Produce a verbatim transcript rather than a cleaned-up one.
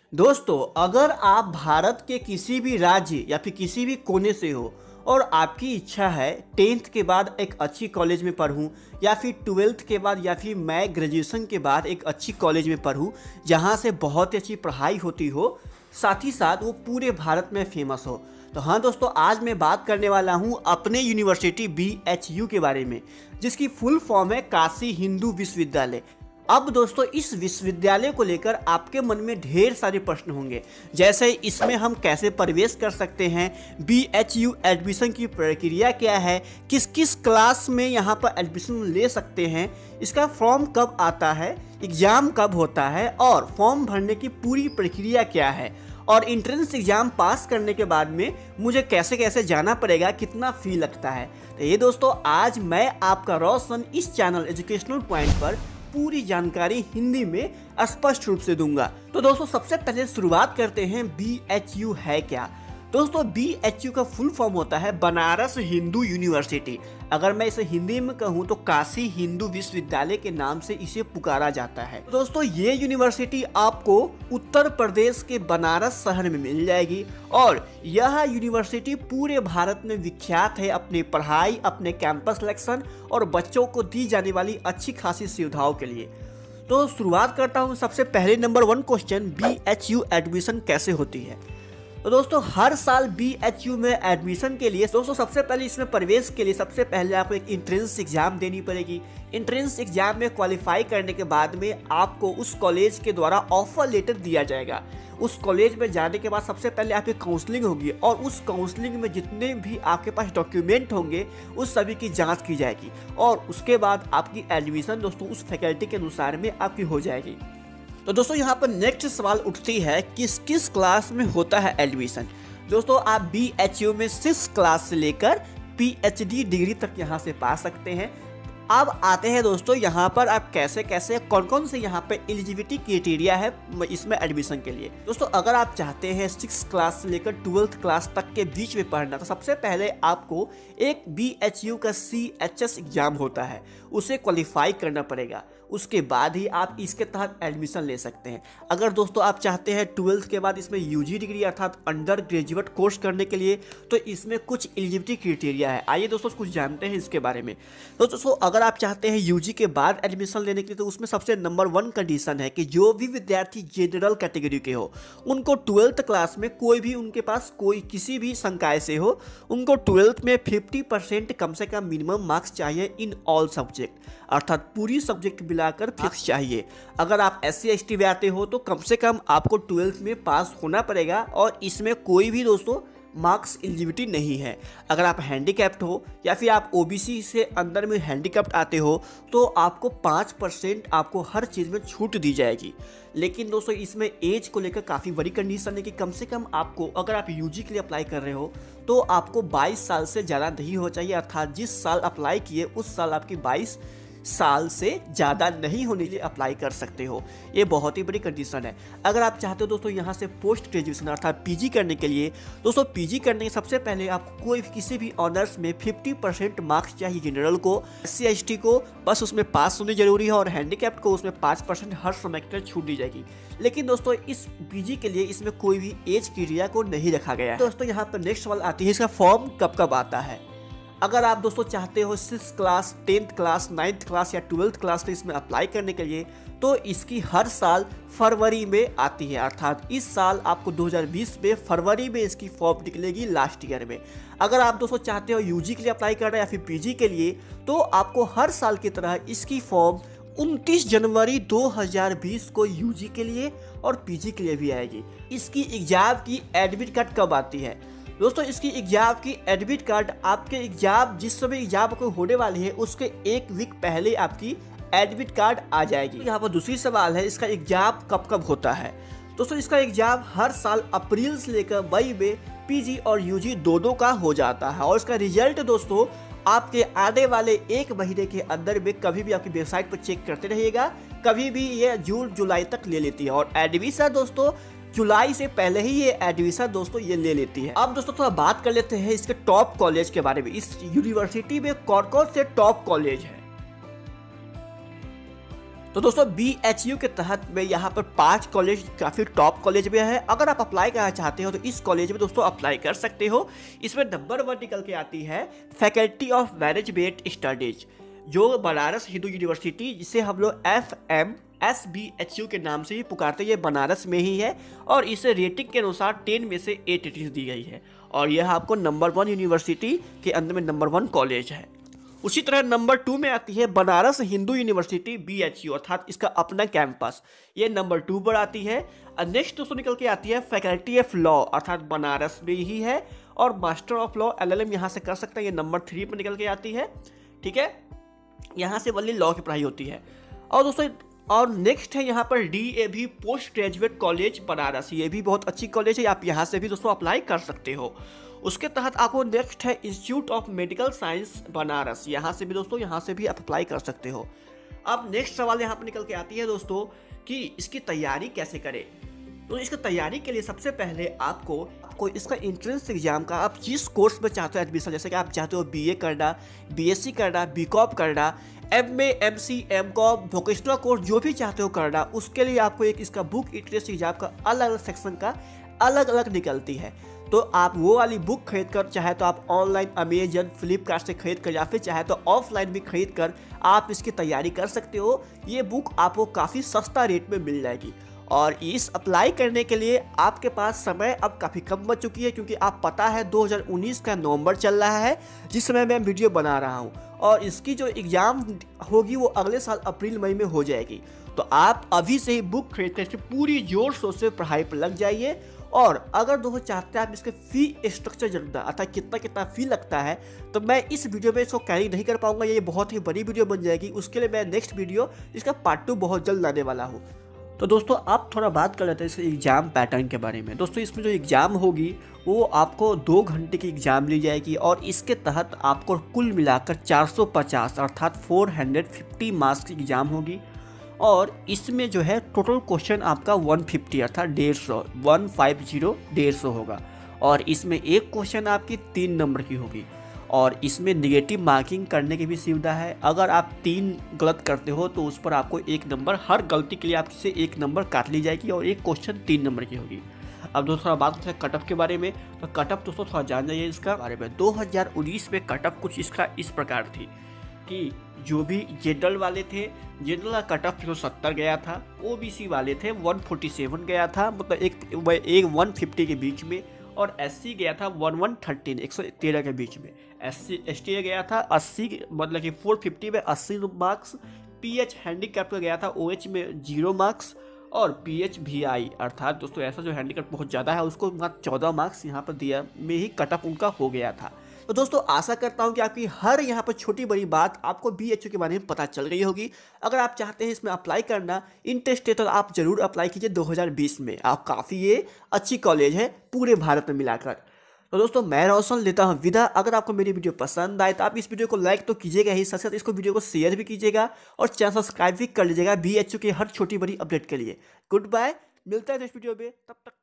दोस्तों, अगर आप भारत के किसी भी राज्य या फिर किसी भी कोने से हो और आपकी इच्छा है टेंथ के बाद एक अच्छी कॉलेज में पढूं या फिर ट्वेल्थ के बाद या फिर मैं ग्रेजुएशन के बाद एक अच्छी कॉलेज में पढूं जहां से बहुत ही अच्छी पढ़ाई होती हो, साथ ही साथ वो पूरे भारत में फेमस हो, तो हाँ दोस्तों, आज मैं बात करने वाला हूँ अपने यूनिवर्सिटी बी एच यू के बारे में, जिसकी फुल फॉर्म है काशी हिंदू विश्वविद्यालय। अब दोस्तों, इस विश्वविद्यालय को लेकर आपके मन में ढेर सारे प्रश्न होंगे, जैसे इसमें हम कैसे प्रवेश कर सकते हैं, बी एच यू एडमिशन की प्रक्रिया क्या है, किस किस क्लास में यहाँ पर एडमिशन ले सकते हैं, इसका फॉर्म कब आता है, एग्ज़ाम कब होता है और फॉर्म भरने की पूरी प्रक्रिया क्या है, और इंट्रेंस एग्ज़ाम पास करने के बाद में मुझे कैसे कैसे जाना पड़ेगा, कितना फ़ी लगता है। तो ये दोस्तों, आज मैं आपका रोशन इस चैनल एजुकेशनल पॉइंट पर पूरी जानकारी हिंदी में स्पष्ट रूप से दूंगा। तो दोस्तों, सबसे पहले शुरुआत करते हैं बी एच यू है क्या। दोस्तों, बी एच यू का फुल फॉर्म होता है बनारस हिंदू यूनिवर्सिटी। अगर मैं इसे हिंदी में कहूँ तो काशी हिंदू विश्वविद्यालय के नाम से इसे पुकारा जाता है। दोस्तों, ये यूनिवर्सिटी आपको उत्तर प्रदेश के बनारस शहर में मिल जाएगी और यह यूनिवर्सिटी पूरे भारत में विख्यात है अपनी पढ़ाई, अपने कैंपस सिलेक्शन और बच्चों को दी जाने वाली अच्छी खासी सुविधाओं के लिए। तो शुरुआत करता हूँ सबसे पहले number one question, B H U admission कैसे होती है। तो दोस्तों, हर साल बी एच यू में एडमिशन के लिए दोस्तों सबसे पहले इसमें प्रवेश के लिए सबसे पहले आपको एक इंट्रेंस एग्जाम देनी पड़ेगी। इंट्रेंस एग्जाम में क्वालिफाई करने के बाद में आपको उस कॉलेज के द्वारा ऑफर लेटर दिया जाएगा। उस कॉलेज में जाने के बाद सबसे पहले आपकी काउंसलिंग होगी और उस काउंसलिंग में जितने भी आपके पास डॉक्यूमेंट होंगे उस सभी की जांच की जाएगी और उसके बाद आपकी एडमिशन दोस्तों उस फैकल्टी के अनुसार में आपकी हो जाएगी। तो दोस्तों, यहाँ पर नेक्स्ट सवाल उठती है किस किस क्लास में होता है एडमिशन। दोस्तों, आप बी एच यू में सिक्स क्लास से लेकर पी एच डी डिग्री तक यहाँ से पा सकते हैं। अब आते हैं दोस्तों यहाँ पर आप कैसे कैसे कौन कौन से यहाँ पे एलिजिबिलिटी क्राइटेरिया है इसमें एडमिशन के लिए। दोस्तों, अगर आप चाहते हैं सिक्स क्लास से लेकर ट्वेल्थ क्लास तक के बीच में पढ़ना, तो सबसे पहले आपको एक बी एच यू का सी एच एस एग्जाम होता है, उसे क्वालिफाई करना पड़ेगा। उसके बाद ही आप इसके तहत एडमिशन ले सकते हैं। अगर दोस्तों आप चाहते हैं ट्वेल्थ के बाद इसमें यू जी डिग्री अर्थात अंडर ग्रेजुएट कोर्स करने के लिए, तो इसमें कुछ एलिजिबिलिटी क्राइटेरिया है। आइए दोस्तों कुछ जानते हैं इसके बारे में। तो दोस्तों, अगर आप चाहते हैं यू जी के बाद एडमिशन लेने के लिए, तो उसमें सबसे नंबर वन कंडीशन है कि जो भी विद्यार्थी जनरल कैटेगरी के हो, उनको ट्वेल्थ क्लास में कोई भी उनके पास कोई किसी भी संकाय से हो, उनको ट्वेल्थ में फिफ्टी परसेंट कम से कम मिनिमम मार्क्स चाहिए इन ऑल सब्जेक्ट, अर्थात पूरी सब्जेक्ट मिलाकर फिक्स चाहिए। अगर आप एस सी एस टी में आते हो तो कम से कम आपको ट्वेल्थ में पास होना पड़ेगा और इसमें कोई भी दोस्तों मार्क्स एलिजिबिलिटी नहीं है। अगर आप हैंडीकैप्ड हो या फिर आप ओ बी सी से अंदर में हैंडीकैप्ड आते हो तो आपको पाँच परसेंट आपको हर चीज़ में छूट दी जाएगी। लेकिन दोस्तों, इसमें एज को लेकर काफ़ी बड़ी कंडीशन है कि कम से कम आपको, अगर आप यू जी के लिए अप्लाई कर रहे हो तो आपको बाईस साल से ज़्यादा नहीं हो चाहिए, अर्थात जिस साल अप्लाई किए उस साल आपकी बाईस साल से ज़्यादा नहीं होने के लिए अप्लाई कर सकते हो। ये बहुत ही बड़ी कंडीशन है। अगर आप चाहते हो दोस्तों यहाँ से पोस्ट ग्रेजुएशन अर्थात पी जी करने के लिए, दोस्तों पी जी करने के सबसे पहले आपको कोई भी किसी भी ऑनर्स में फिफ्टी परसेंट मार्क्स चाहिए। जनरल को, एस सी एस टी को बस उसमें पास होनी जरूरी है और हैंडीकैप्ड को उसमें पाँच परसेंट हर सेमेस्टर छूट दी जाएगी। लेकिन दोस्तों, इस पी जी के लिए इसमें कोई भी एज क्राइटेरिया को नहीं रखा गया है। दोस्तों, यहाँ पर नेक्स्ट सवाल आती है इसका फॉर्म कब कब आता है। अगर आप दोस्तों चाहते हो six class, tenth class, ninth class या ट्वेल्थ क्लास में इसमें अप्लाई करने के लिए, तो इसकी हर साल फरवरी में आती है, अर्थात इस साल आपको दो हज़ार बीस में फरवरी में इसकी फॉर्म निकलेगी लास्ट ईयर में। अगर आप दोस्तों चाहते हो यू जी के लिए अप्लाई करना या फिर पी जी के लिए, तो आपको हर साल की तरह इसकी फॉर्म उनतीस जनवरी दो हज़ार बीस को यू जी के लिए और पी जी के लिए भी आएगी। इसकी एग्जाम की एडमिट कार्ड कब आती है। दोस्तों, इसकी एग्जाम की एडमिट कार्ड आपके एग्जाम जिस समय एग्जाम को होने वाली है उसके एक वीक पहले आपकी एडमिट कार्ड आ जाएगी। यहाँ पर दूसरी सवाल है इसका एग्जाम कब कब होता है। दोस्तों, इसका एग्जाम हर साल अप्रैल से लेकर मई में पी जी और यू जी दोनों का हो जाता है और इसका रिजल्ट दोस्तों आपके आने वाले एक महीने के अंदर में कभी भी आपकी वेबसाइट पर चेक करते रहिएगा। कभी भी ये जून जुलाई तक ले लेती है और एडमिशन दोस्तों जुलाई से पहले ही ये एडमिशन दोस्तों ये ले लेती है। अब दोस्तों थोड़ा बात कर लेते हैं इसके टॉप कॉलेज के बारे में। इस यूनिवर्सिटी में कौन कौन से टॉप कॉलेज है। तो दोस्तों बी एच यू के तहत में यहाँ पर पांच कॉलेज काफ़ी टॉप कॉलेज में है। अगर आप अप्लाई करना चाहते हो तो इस कॉलेज में दोस्तों अप्लाई कर सकते हो। इसमें नंबर वन निकल के आती है फैकल्टी ऑफ मैनेजमेंट स्टडीज, जो बनारस हिंदू यूनिवर्सिटी, जिसे हम लोग F M S B H U के नाम से ही पुकारते हैं, ये बनारस में ही है और इसे रेटिंग के अनुसार टेन में से एट रेटिंग दी गई है और यह आपको नंबर वन यूनिवर्सिटी के अंदर में नंबर वन कॉलेज है। उसी तरह नंबर टू में आती है Banaras Hindu university B H U, अर्थात इसका अपना कैंपस, ये नंबर टू पर आती है। नेक्स्ट दोस्तों निकल के आती है फैकल्टी ऑफ लॉ, अर्थात बनारस में ही है और master of law L L M यहाँ से कर सकते हैं, ये नंबर थ्री पर निकल के आती है। ठीक है, यहाँ से वनली लॉ की पढ़ाई होती है। और दोस्तों और नेक्स्ट है यहाँ पर डी ए भी पोस्ट ग्रेजुएट कॉलेज बनारस, ये भी बहुत अच्छी कॉलेज है, आप यहाँ से भी दोस्तों अप्लाई कर सकते हो। उसके तहत आपको नेक्स्ट है institute of medical science Banaras, यहाँ से भी दोस्तों यहाँ से भी आप अप्लाई कर सकते हो। अब नेक्स्ट सवाल यहाँ पर निकल के आती है दोस्तों कि इसकी तैयारी कैसे करें। तो इसकी तैयारी के लिए सबसे पहले आपको आपको इसका एंट्रेंस एग्जाम का, आप जिस कोर्स में चाहते हो एडमिशन, जैसे कि आप चाहते हो बीए करना, बीएससी करना, बीकॉम करना, MA, MC, MCom, vocational course जो भी चाहते हो करना, उसके लिए आपको एक इसका बुक एंट्रेंस एग्जाम का अलग अलग सेक्शन का अलग अलग निकलती है। तो आप वो वाली बुक खरीद कर, चाहे तो आप ऑनलाइन अमेजन, फ्लिपकार्ट से खरीद कर या फिर चाहे तो ऑफलाइन भी खरीद कर आप इसकी तैयारी कर सकते हो। ये बुक आपको काफ़ी सस्ता रेट में मिल जाएगी और इस अप्लाई करने के लिए आपके पास समय अब काफ़ी कम बच चुकी है, क्योंकि आप पता है दो हज़ार उन्नीस का नवंबर चल रहा है जिस समय मैं वीडियो बना रहा हूँ और इसकी जो एग्ज़ाम होगी वो अगले साल अप्रैल मई में हो जाएगी। तो आप अभी से ही बुक खरीदते हैं, पूरी जोर शोर से पढ़ाई पर लग जाइए। और अगर दोस्तों चाहते हैं आप इसके फ़ी स्ट्रक्चर जानना, अर्थात कितना कितना फ़ी लगता है, तो मैं इस वीडियो में इसको कैरी नहीं कर पाऊंगा, ये बहुत ही बड़ी वीडियो बन जाएगी। उसके लिए मैं नेक्स्ट वीडियो इसका पार्ट टू बहुत जल्द लाने वाला हूँ। तो दोस्तों आप थोड़ा बात कर लेते हैं इस एग्ज़ाम पैटर्न के बारे में। दोस्तों इसमें जो एग्ज़ाम होगी वो आपको दो घंटे की एग्ज़ाम ली जाएगी और इसके तहत आपको कुल मिलाकर चार सौ पचास अर्थात चार सौ पचास मार्क्स की एग्ज़ाम होगी और इसमें जो है टोटल क्वेश्चन आपका एक सौ पचास अर्थात डेढ़ सौ वन फाइव जीरो डेढ़ सौ होगा और इसमें एक क्वेश्चन आपकी तीन नंबर की होगी और इसमें नेगेटिव मार्किंग करने की भी सुविधा है। अगर आप तीन गलत करते हो तो उस पर आपको एक नंबर, हर गलती के लिए आपसे एक नंबर काट ली जाएगी और एक क्वेश्चन तीन नंबर की होगी। अब दोस्तों थोड़ा बात करते हैं कट ऑफ के बारे में। तो कट ऑफ दोस्तों थोड़ा जान जाइए इसका बारे में। दो हज़ार उन्नीस में कट ऑफ कुछ इसका इस प्रकार थी कि जो भी जनरल वाले थे, जनरल का कट ऑफ सत्तर गया था, ओबीसी वाले थे एक सौ सैंतालीस गया था, मतलब एक एक एक सौ पचास के बीच में, और एससी गया था एक सौ तेरह एक सौ तेरह के बीच में। एससी एसटी गया था अस्सी, मतलब कि चार सौ पचास में अस्सी मार्क्स। पीएच हैंडीकैप का गया था ओएच में जीरो मार्क्स और पीएच वीआई अर्थात दोस्तों ऐसा जो हैंडीकैप बहुत ज़्यादा है उसको मात्र चौदह मार्क्स यहाँ पर दिया में ही कट ऑफ उनका हो गया था। तो दोस्तों आशा करता हूं कि आपकी हर यहाँ पर छोटी बड़ी बात आपको बीएचयू के बारे में पता चल गई होगी। अगर आप चाहते हैं इसमें अप्लाई करना, इंटरेस्टेड, तो आप जरूर अप्लाई कीजिए दो हज़ार बीस में। आप काफ़ी ये अच्छी कॉलेज है पूरे भारत में मिलाकर। तो दोस्तों मैं रोशन लेता हूँ विदा। अगर आपको मेरी वीडियो पसंद आए तो आप इस वीडियो को लाइक तो कीजिएगा ही, साथ साथ इसको वीडियो को शेयर भी कीजिएगा और चैनल सब्सक्राइब भी कर लीजिएगा बीएचयू की हर छोटी बड़ी अपडेट के लिए। गुड बाय, मिलता है नेक्स्ट वीडियो में, तब तक